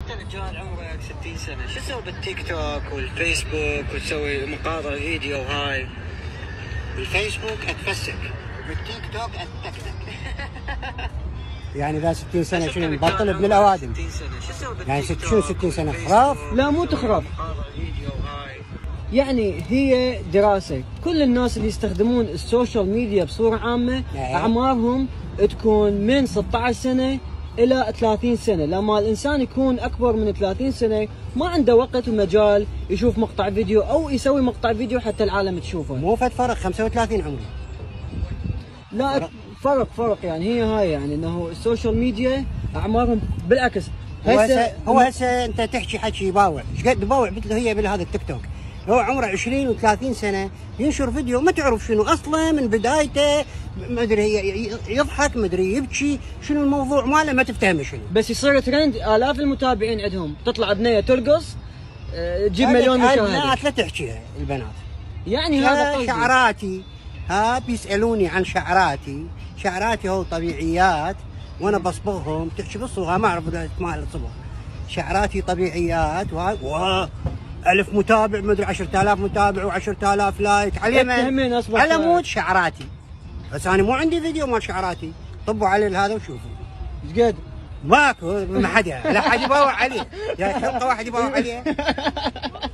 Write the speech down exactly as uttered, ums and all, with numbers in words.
انت رجال عمرك ستين سنه، شو تسوي بالتيك توك والفيسبوك وتسوي مقاطع فيديو هاي؟ بالفيسبوك اتفسك، بالتيك توك اتكتك. يعني ذا ستين سنه شنو مبطل ابن الاوادم؟ ستين سنه شو تسوي بالتيك يعني توك؟ شنو ستين سنه خراف؟ لا مو تخرف، يعني هي دراسة. كل الناس اللي يستخدمون السوشيال ميديا بصورة عامة أعمارهم تكون من ستة عشر سنة إلى ثلاثين سنة. لما الإنسان يكون أكبر من ثلاثين سنة ما عنده وقت ومجال يشوف مقطع فيديو أو يسوي مقطع فيديو حتى العالم تشوفه. مو فد فرق خمسة وثلاثين عمري. لا فرق فرق, فرق يعني هي هاي، يعني إنه السوشيال ميديا أعمارهم بالعكس. هسه هو هسه أنت تحكي حكي يباوع، ايش قد يباوع مثل هي بهذا التيك توك. هو عمره عشرين وثلاثين سنه ينشر فيديو ما تعرف شنو اصلا من بدايته، ما ادري يضحك ما ادري يبكي، شنو الموضوع ماله ما تفتهم شنو. بس يصير ترند، الاف المتابعين عندهم، تطلع بنيه ترقص تجيب مليون مشاهده. البنات لا تحكيها البنات. يعني هذا قصدي. شعراتي ها بيسالوني عن شعراتي، شعراتي هو طبيعيات وانا بصبغهم، تحكي بصبغها ما اعرف مال الصبغ. شعراتي طبيعيات وهاي ألف متابع مدري عشرة آلاف متابع و10000 لايك على من؟ على مود شعراتي. بس انا مو عندي فيديو مال شعراتي، طبوا علي هذا وشوفوا. ايش قد؟ ماكو ما حد لا حد يباوع عليه، يا حلقه واحد يباوع عليه.